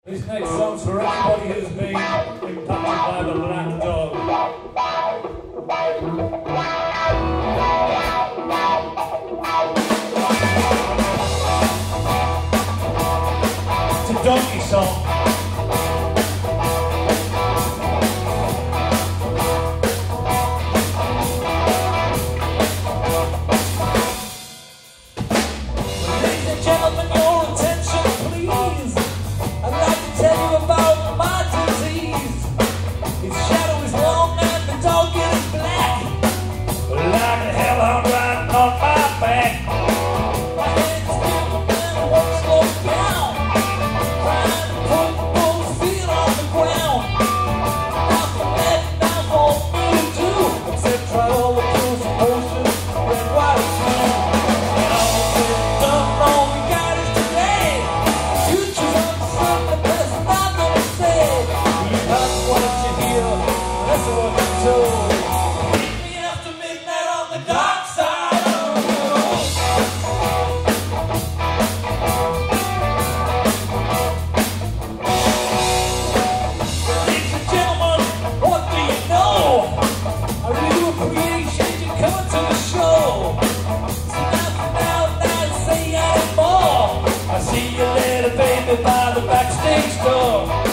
This next song's for everybody who's been impacted by the black dog. It's a donkey song. Ladies and gentlemen, your attention please. I'd like to tell you about my disease. Its shadow is long and the dog is black. Like a hell I'm riding on my back. My head is dim and won't slow down. Trying to put both feet on the ground. Nothing left now for me to do except try all the pills and potions and white snow. And all said and done, all we got is today. Future's uncertain, there's nothing to say. You got what you hear, that's what you're told. Meet me after midnight on the dark side of the road. Ladies and gentlemen, what do you know? I really appreciate you coming to the show. So now, say anymore. I see you later, baby, by the backstage door.